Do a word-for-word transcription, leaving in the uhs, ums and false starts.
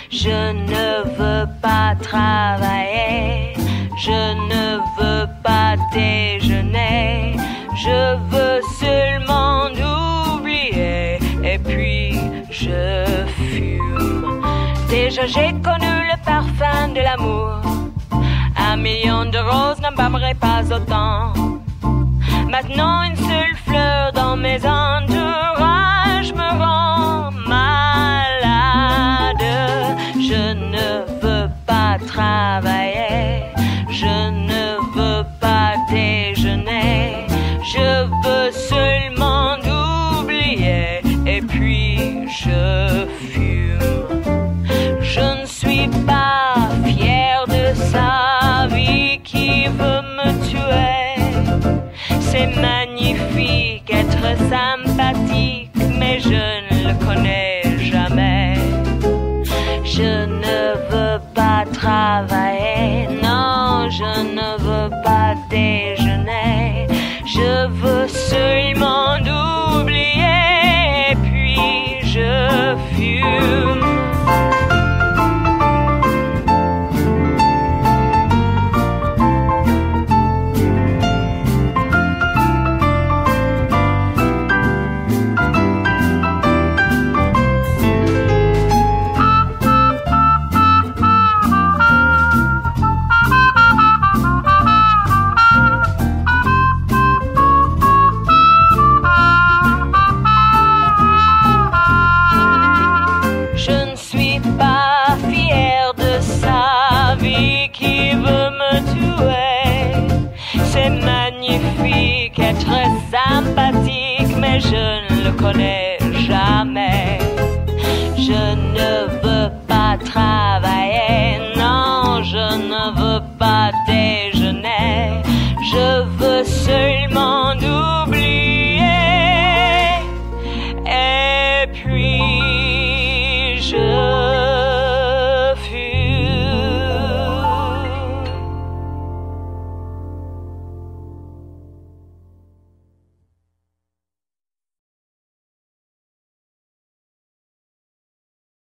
Je ne veux pas travailler, je ne veux pas déjeuner, je veux seulement oublier et puis je fume. Déjà j'ai connu le parfum de l'amour, un million de roses n'embâmerait pas autant. Maintenant une seule fleur dans mes entourages me rend malade. Je ne veux pas travailler, je ne veux pas déjeuner, je veux seulement oublier et puis je fume. Je ne suis pas fière de sa vie qui veut me tuer. C'est magnifique être sympathique, mais je ne le connais jamais. Je ne veux pas travailler, non, je ne veux pas déjeuner. Je veux seulement oublier, puis je fume. Qui veut me tuer. C'est magnifique être sympathique, mais je ne le connais jamais. Je ne veux pas travailler.